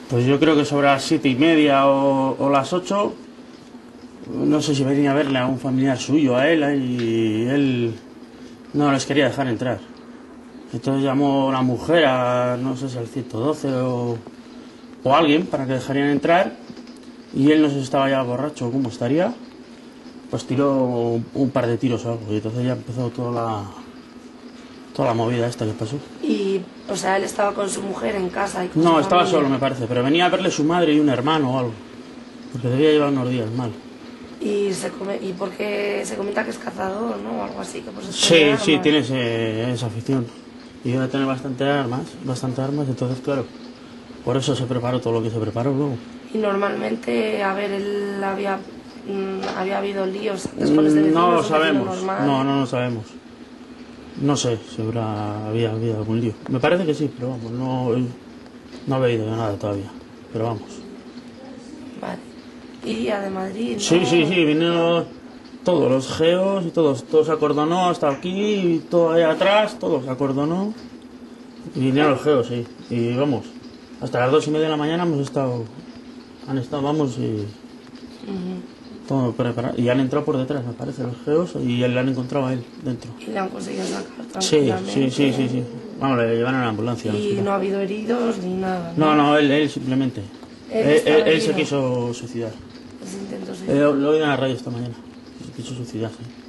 Pues yo creo que sobre las 7:30 o las 8, no sé si venía a verle a un familiar suyo, a él, y él no les quería dejar entrar. Entonces llamó a la mujer, no sé si al 112 o alguien, para que dejarían entrar, y él no sé si estaba ya borracho o cómo estaría, pues tiró un par de tiros o algo, y entonces ya empezó toda la movida esta que pasó. Y, o sea, él estaba con su mujer en casa y con No, su estaba familia. solo, me parece, pero venía a verle su madre y un hermano o algo, porque debía llevar unos días mal. Y porque se comenta que es cazador, ¿no? O algo así, que por eso Sí, tiene sí, armas. tiene esa afición. Y debe tener bastantes armas, entonces claro, por eso se preparó todo lo que se preparó luego. Y normalmente, a ver, él había habido líos antes con este vecino, No lo es un vecino sabemos, normal. no lo sabemos. No sé si había habido algún lío. Me parece que sí, pero vamos, no he oído nada todavía. Pero vamos. Vale. Y a de Madrid, ¿no? Sí, vinieron todos los geos y todo se acordonó hasta aquí, y todo ahí atrás, todo se acordonó. Y vinieron los geos, sí. Y vamos, hasta las 2:30 de la mañana han estado, vamos, y todo preparado. Y han entrado por detrás, me parece, los geos, y le han encontrado a él dentro. Y le han conseguido sacar Sí. tranquilamente. Vamos, le llevaron a la ambulancia. Y no ha habido heridos ni nada. No, él simplemente. Él se herido. quiso suicidar. Pues intentó suicidarse. Lo he oído en la radio esta mañana. Se quiso suicidar, sí.